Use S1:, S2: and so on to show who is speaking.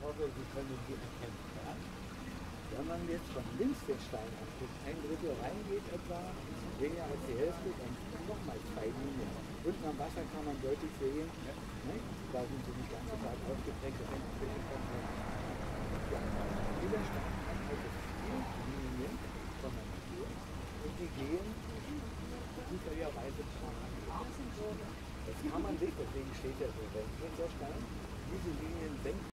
S1: hoffe, Sie können die erkennen. Ja? Wenn man jetzt von links den Stein anguckt, ein Drittel reingeht etwa, weniger als die Hälfte, dann nochmal 2 Linien. Unten am Wasser kann man deutlich sehen, ne? Da sind sie nicht ganz so stark ausgeprägt, das sind Fische kommen. Ja, dieser Stein hat also 4 Linien von der Natur und die gehen zufälligerweise parallel. Das kann man sich, deswegen steht er so, wenn der Stein diese Linien senkt,